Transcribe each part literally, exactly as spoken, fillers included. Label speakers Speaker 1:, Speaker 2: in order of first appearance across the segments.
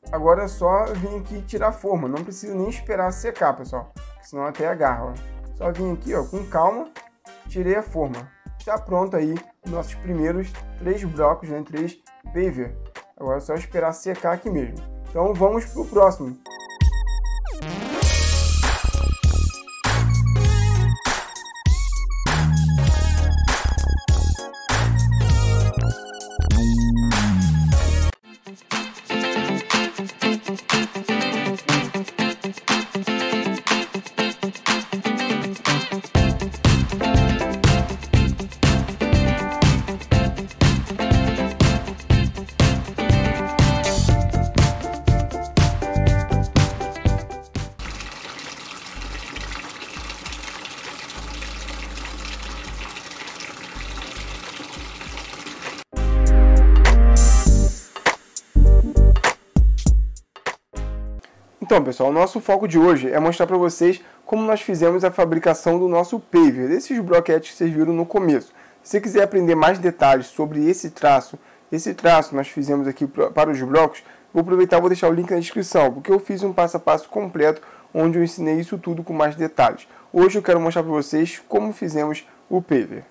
Speaker 1: agora é só vir aqui e tirar a forma, não precisa nem esperar secar, pessoal, senão até agarra, ó. Só vim aqui, ó, com calma, tirei a forma. Está pronto aí nossos primeiros três blocos, né, três paver. Agora é só esperar secar aqui mesmo. Então vamos para o próximo. Então, pessoal, o nosso foco de hoje é mostrar para vocês como nós fizemos a fabricação do nosso paver, desses bloquetes que vocês viram no começo. Se você quiser aprender mais detalhes sobre esse traço, esse traço nós fizemos aqui para os blocos, vou aproveitar e vou deixar o link na descrição, porque eu fiz um passo a passo completo onde eu ensinei isso tudo com mais detalhes. Hoje eu quero mostrar para vocês como fizemos o paver.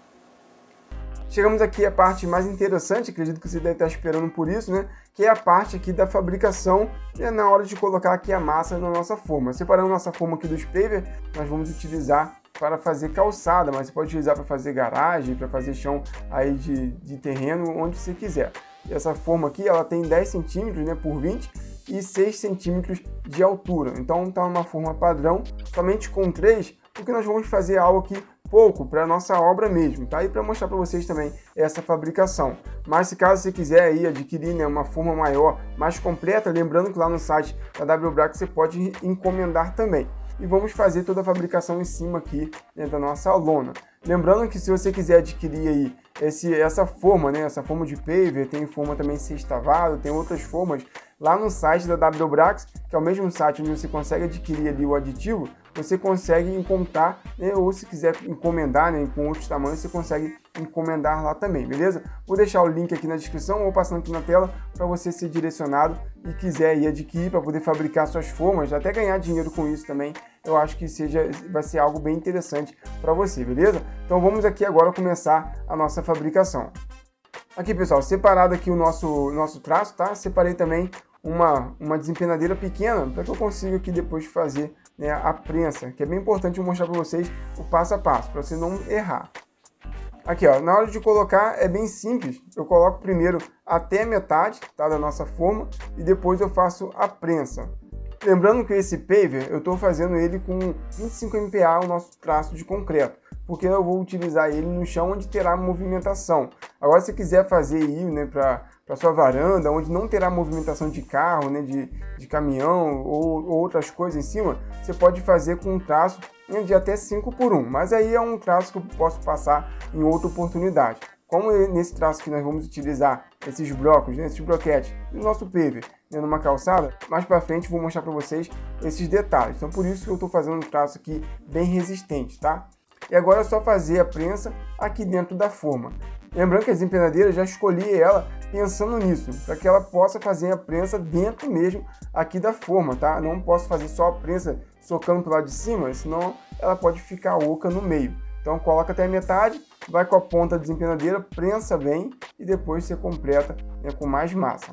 Speaker 1: Chegamos aqui à parte mais interessante, acredito que você deve estar esperando por isso, né? Que é a parte aqui da fabricação, né? Na hora de colocar aqui a massa na nossa forma. Separando nossa forma aqui dos paver, nós vamos utilizar para fazer calçada, mas você pode utilizar para fazer garagem, para fazer chão aí de, de terreno, onde você quiser. E essa forma aqui, ela tem dez centímetros, né, por vinte e seis centímetros de altura. Então está uma forma padrão, somente com três, porque nós vamos fazer algo aqui pouco para nossa obra mesmo, tá? E para mostrar para vocês também essa fabricação. Mas se caso você quiser aí adquirir, né, uma forma maior, mais completa, lembrando que lá no site da W Brax você pode encomendar também. E vamos fazer toda a fabricação em cima aqui, né, da nossa lona. Lembrando que se você quiser adquirir aí esse, essa forma, né, essa forma de paver, tem forma também sextavado, tem outras formas lá no site da W Brax, que é o mesmo site onde você consegue adquirir ali o aditivo, você consegue encontrar, né, ou se quiser encomendar, né, com outros tamanhos, você consegue encomendar lá também, beleza? Vou deixar o link aqui na descrição ou passando aqui na tela para você ser direcionado e quiser ir adquirir para poder fabricar suas formas, até ganhar dinheiro com isso também. Eu acho que seja, vai ser algo bem interessante para você, beleza? Então vamos aqui agora começar a nossa fabricação. Aqui, pessoal, separado aqui o nosso, nosso traço, tá? Separei também uma, uma desempenadeira pequena para que eu consiga aqui depois fazer, né, a prensa, que é bem importante eu mostrar para vocês o passo a passo, para você não errar. Aqui, ó, na hora de colocar é bem simples, eu coloco primeiro até a metade, tá, da nossa forma e depois eu faço a prensa. Lembrando que esse paver eu estou fazendo ele com vinte e cinco milímetros, o nosso traço de concreto, porque eu vou utilizar ele no chão onde terá movimentação. Agora, se quiser fazer aí, né, para para sua varanda, onde não terá movimentação de carro, né, de, de caminhão ou, ou outras coisas em cima, você pode fazer com um traço de até cinco por um, mas aí é um traço que eu posso passar em outra oportunidade. Como nesse traço que nós vamos utilizar esses blocos, né, esses bloquetes do nosso paver, né, numa calçada, mais para frente eu vou mostrar para vocês esses detalhes. Então por isso que eu estou fazendo um traço aqui bem resistente, tá? E agora é só fazer a prensa aqui dentro da forma. Lembrando que a desempenadeira já escolhi ela pensando nisso, para que ela possa fazer a prensa dentro mesmo aqui da forma, tá? Não posso fazer só a prensa socando para lado de cima, senão ela pode ficar oca no meio. Então coloca até a metade, vai com a ponta da desempenadeira, prensa bem e depois você completa, né, com mais massa.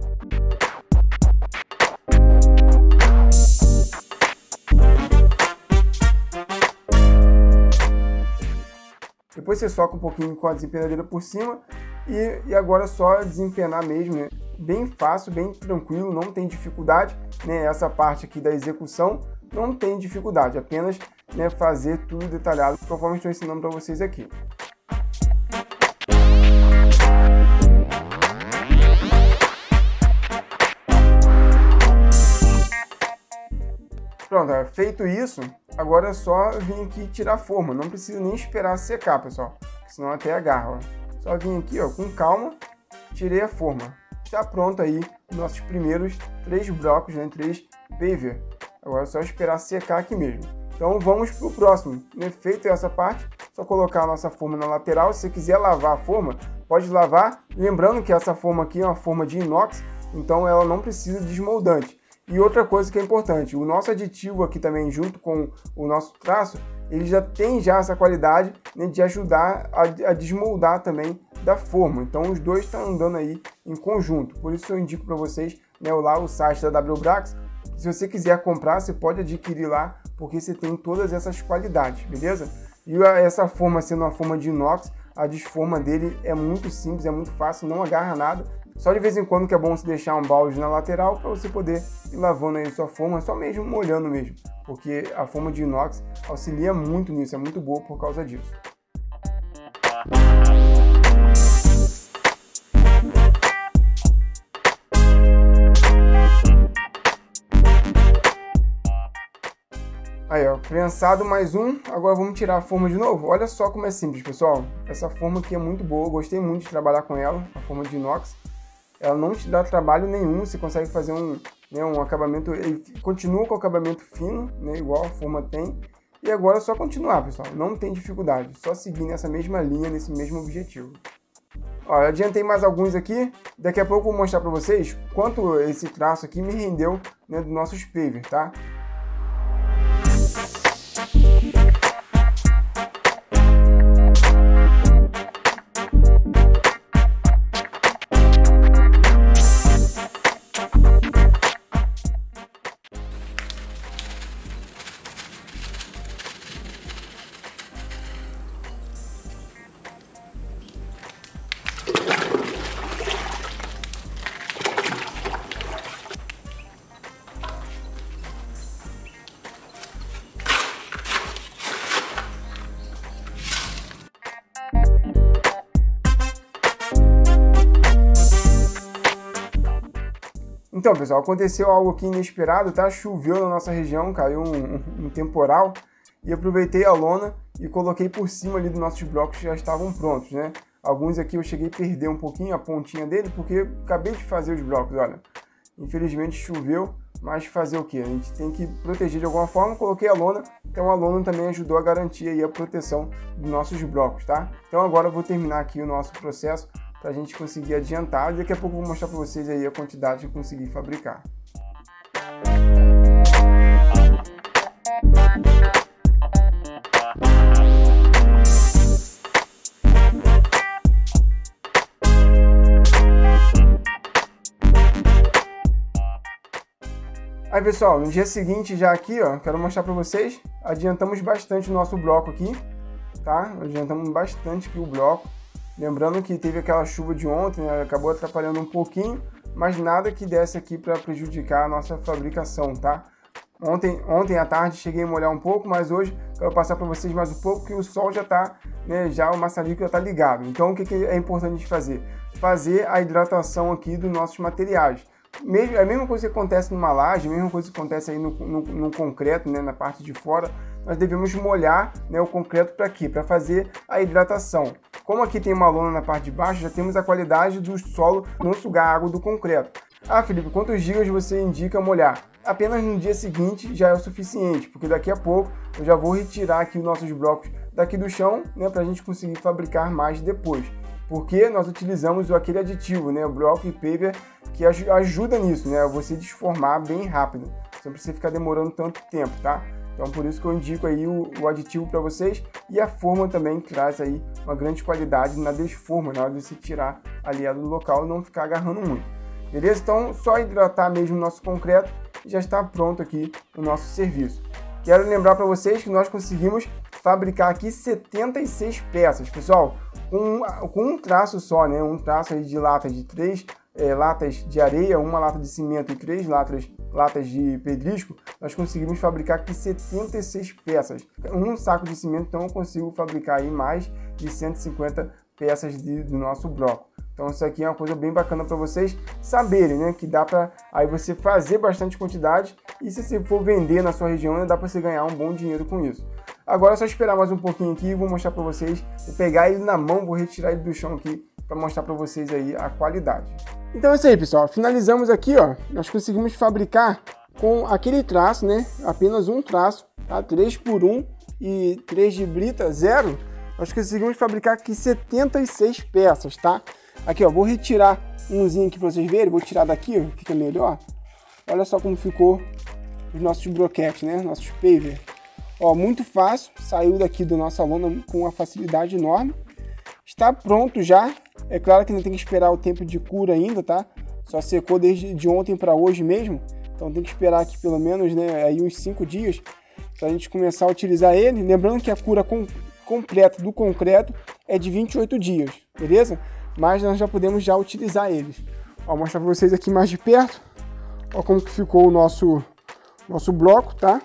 Speaker 1: Depois você soca um pouquinho com a desempenadeira por cima e, e agora é só desempenar mesmo, né? Bem fácil, bem tranquilo, não tem dificuldade, né? Essa parte aqui da execução não tem dificuldade, apenas, né, fazer tudo detalhado conforme estou ensinando para vocês aqui. Pronto, feito isso, agora é só vir aqui e tirar a forma, não precisa nem esperar secar, pessoal, senão até agarra, ó. Só vim aqui, ó, com calma, tirei a forma. Está pronto aí nossos primeiros três blocos, né, três paver. Agora é só esperar secar aqui mesmo. Então vamos para o próximo, né? Feito essa parte, só colocar a nossa forma na lateral. Se você quiser lavar a forma, pode lavar. Lembrando que essa forma aqui é uma forma de inox, então ela não precisa de desmoldante. E outra coisa que é importante, o nosso aditivo aqui também, junto com o nosso traço, ele já tem já essa qualidade, né, de ajudar a, a desmoldar também da forma. Então os dois estão andando aí em conjunto. Por isso eu indico para vocês, né, lá o site da W Brax. Se você quiser comprar, você pode adquirir lá, porque você tem todas essas qualidades, beleza? E essa forma sendo uma forma de inox, a desforma dele é muito simples, é muito fácil, não agarra nada. Só de vez em quando que é bom você deixar um balde na lateral para você poder ir lavando aí sua forma, só mesmo molhando mesmo, porque a forma de inox auxilia muito nisso, é muito boa por causa disso. Aí ó, prensado mais um, agora vamos tirar a forma de novo. Olha só como é simples, pessoal. Essa forma aqui é muito boa, eu gostei muito de trabalhar com ela, a forma de inox. Ela não te dá trabalho nenhum, você consegue fazer um, né, um acabamento, ele continua com o acabamento fino, né, igual a forma tem. E agora é só continuar, pessoal, não tem dificuldade, só seguir nessa mesma linha, nesse mesmo objetivo. Ó, eu adiantei mais alguns aqui, daqui a pouco eu vou mostrar para vocês quanto esse traço aqui me rendeu, né, dos nossos paver, tá? Então, pessoal, aconteceu algo aqui inesperado, tá? Choveu na nossa região, caiu um, um, um temporal e aproveitei a lona e coloquei por cima ali dos nossos blocos que já estavam prontos, né? Alguns aqui eu cheguei a perder um pouquinho a pontinha dele porque acabei de fazer os blocos, olha. Infelizmente choveu, mas fazer o que? A gente tem que proteger de alguma forma, coloquei a lona, então a lona também ajudou a garantir aí a proteção dos nossos blocos, tá? Então agora eu vou terminar aqui o nosso processo para a gente conseguir adiantar, e daqui a pouco eu vou mostrar para vocês aí a quantidade que eu consegui fabricar. Aí pessoal, no dia seguinte já aqui, ó, quero mostrar para vocês, adiantamos bastante o nosso bloco aqui, tá? Adiantamos bastante aqui o bloco. Lembrando que teve aquela chuva de ontem, né? Acabou atrapalhando um pouquinho, mas nada que desse aqui para prejudicar a nossa fabricação, tá? Ontem, ontem à tarde cheguei a molhar um pouco, mas hoje quero passar para vocês mais um pouco que o sol já está, né, já o maçarico já está ligado. Então o que, que é importante a gente fazer? Fazer a hidratação aqui dos nossos materiais. Mesmo, é a mesma coisa que acontece numa laje, a mesma coisa que acontece aí no, no, no concreto, né, na parte de fora, nós devemos molhar, né, o concreto para quê? Para fazer a hidratação. Como aqui tem uma lona na parte de baixo, já temos a qualidade do solo não sugar a água do concreto. Ah, Felipe, quantos dias você indica molhar? Apenas no dia seguinte já é o suficiente, porque daqui a pouco eu já vou retirar aqui os nossos blocos daqui do chão, né, para a gente conseguir fabricar mais depois. Porque nós utilizamos aquele aditivo, né, o bloco e paver, que ajuda nisso, né, você desformar bem rápido, sem precisar ficar demorando tanto tempo, tá? Então por isso que eu indico aí o, o aditivo para vocês, e a forma também traz aí uma grande qualidade na desforma, na hora de se tirar ali do local e não ficar agarrando muito. Beleza? Então só hidratar mesmo o nosso concreto e já está pronto aqui o nosso serviço. Quero lembrar para vocês que nós conseguimos fabricar aqui setenta e seis peças, pessoal, com, com um traço só, né? Um traço aí de lata de três é, latas de areia, uma lata de cimento e três latas, latas de pedrisco, nós conseguimos fabricar aqui setenta e seis peças. Um saco de cimento, então eu consigo fabricar aí mais de cento e cinquenta peças de, do nosso bloco. Então isso aqui é uma coisa bem bacana para vocês saberem, né? Que dá para aí você fazer bastante quantidade e se você for vender na sua região, dá para você ganhar um bom dinheiro com isso. Agora é só esperar mais um pouquinho aqui e vou mostrar para vocês. Vou pegar ele na mão, vou retirar ele do chão aqui para mostrar para vocês aí a qualidade. Então é isso aí, pessoal. Finalizamos aqui, ó. Nós conseguimos fabricar com aquele traço, né? Apenas um traço, tá? três por um e três de brita, zero. Nós conseguimos fabricar aqui setenta e seis peças, tá? Aqui, ó, vou retirar umzinho aqui para vocês verem, vou tirar daqui, ó, fica melhor. Olha só como ficou os nossos broquetes, né, nossos paver. Ó, muito fácil, saiu daqui da nossa lona com uma facilidade enorme. Está pronto já, é claro que não tem que esperar o tempo de cura ainda, tá? Só secou desde de ontem para hoje mesmo, então tem que esperar aqui pelo menos, né, aí uns cinco dias para a gente começar a utilizar ele. Lembrando que a cura com, completa do concreto é de vinte e oito dias, beleza? Mas nós já podemos já utilizar eles. Ó, vou mostrar para vocês aqui mais de perto, ó como que ficou o nosso, nosso bloco, tá?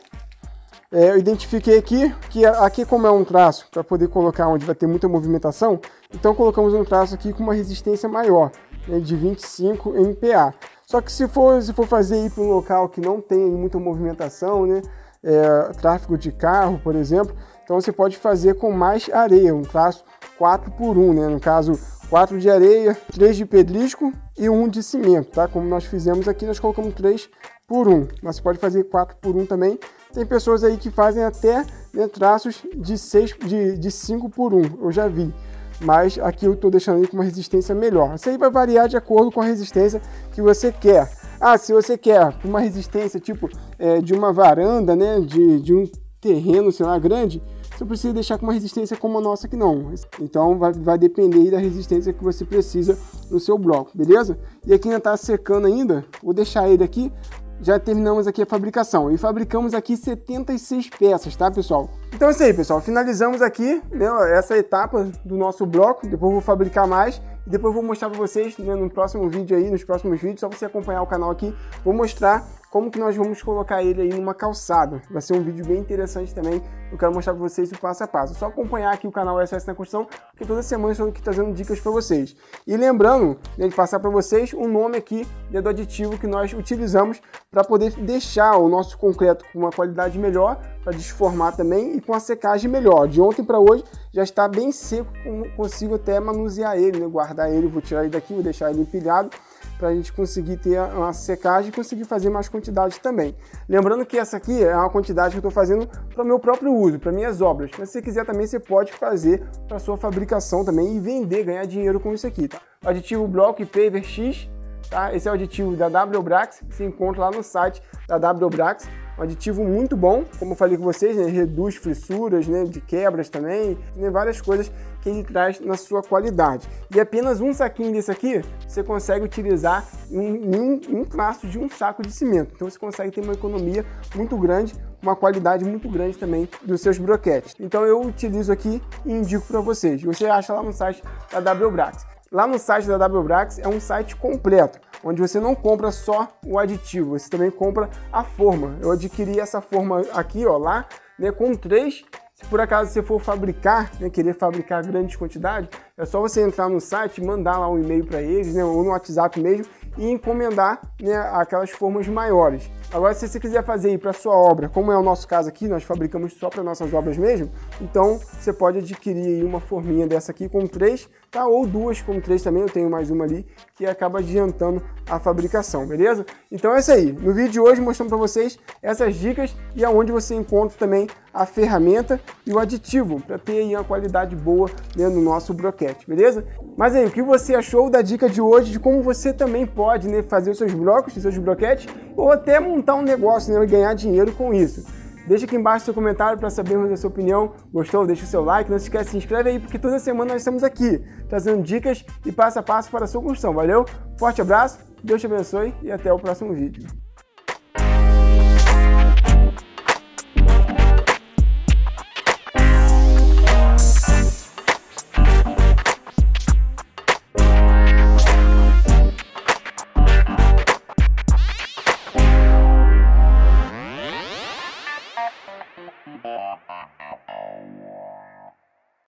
Speaker 1: É, eu identifiquei aqui, que aqui como é um traço para poder colocar onde vai ter muita movimentação, então colocamos um traço aqui com uma resistência maior, né, de vinte e cinco M P A. Só que se for, se for fazer ir para um local que não tem muita movimentação, né, é, tráfego de carro, por exemplo, então você pode fazer com mais areia, um traço quatro por um, né, no caso quatro de areia, três de pedrisco e um de cimento, tá? Como nós fizemos aqui, nós colocamos três por um, mas você pode fazer quatro por um também. Tem pessoas aí que fazem até, né, traços de, seis, de, de cinco por um, eu já vi. Mas aqui eu estou deixando ele com uma resistência melhor. Isso aí vai variar de acordo com a resistência que você quer. Ah, se você quer uma resistência tipo é, de uma varanda, né, de, de um terreno, sei lá, grande, você precisa deixar com uma resistência como a nossa aqui não. Então vai, vai depender da resistência que você precisa no seu bloco, beleza? E aqui ainda está secando ainda, vou deixar ele aqui. Já terminamos aqui a fabricação e fabricamos aqui setenta e seis peças, tá, pessoal? Então é isso aí, pessoal. Finalizamos aqui, né, essa etapa do nosso bloco. Depois eu vou fabricar mais e depois eu vou mostrar para vocês, né, no próximo vídeo aí, nos próximos vídeos, só você acompanhar o canal aqui, vou mostrar como que nós vamos colocar ele aí numa calçada. Vai ser um vídeo bem interessante também. Eu quero mostrar para vocês o passo a passo. É só acompanhar aqui o canal S S na Construção, porque toda semana eu estou aqui trazendo dicas para vocês. E lembrando, né, de passar para vocês o nome aqui, né, do aditivo que nós utilizamos para poder deixar o nosso concreto com uma qualidade melhor, para desformar também e com a secagem melhor. De ontem para hoje já está bem seco, consigo até manusear ele, né, guardar ele. Vou tirar ele daqui, vou deixar ele empilhado, para a gente conseguir ter uma secagem e conseguir fazer mais quantidade também. Lembrando que essa aqui é uma quantidade que eu estou fazendo para o meu próprio uso, para minhas obras. Mas se você quiser também, você pode fazer para sua fabricação também e vender, ganhar dinheiro com isso aqui, tá? O aditivo Block Paver X, tá? Esse é o aditivo da WBrax, que se encontra lá no site da WBrax. Um aditivo muito bom, como eu falei com vocês, né? Reduz fissuras, né, de quebras também, né, várias coisas que ele traz na sua qualidade. E apenas um saquinho desse aqui, você consegue utilizar em um, um traço de um saco de cimento. Então você consegue ter uma economia muito grande, uma qualidade muito grande também dos seus broquetes. Então eu utilizo aqui e indico para vocês. Você acha lá no site da WBrax. Lá no site da WBrax é um site completo, onde você não compra só o aditivo, você também compra a forma. Eu adquiri essa forma aqui, ó, lá, né, com três. Se por acaso você for fabricar, né, querer fabricar grandes quantidades, é só você entrar no site, mandar lá um e-mail para eles, né, ou no WhatsApp mesmo, e encomendar, né, aquelas formas maiores. Agora, se você quiser fazer aí para sua obra, como é o nosso caso aqui, nós fabricamos só para nossas obras mesmo, então você pode adquirir aí uma forminha dessa aqui com três, tá? Ou duas com três também, eu tenho mais uma ali, que acaba adiantando a fabricação, beleza? Então é isso aí. No vídeo de hoje mostrando para vocês essas dicas e aonde você encontra também a ferramenta e o aditivo para ter aí uma qualidade boa, né, no nosso broquete, beleza? Mas aí, o que você achou da dica de hoje, de como você também pode, né, fazer os seus blocos, os seus broquetes, ou até montar um negócio, né, e ganhar dinheiro com isso? Deixa aqui embaixo seu comentário para sabermos a sua opinião. Gostou? Deixa o seu like, não se esquece, se inscreve aí, porque toda semana nós estamos aqui, trazendo dicas e passo a passo para a sua construção, valeu? Forte abraço, Deus te abençoe e até o próximo vídeo.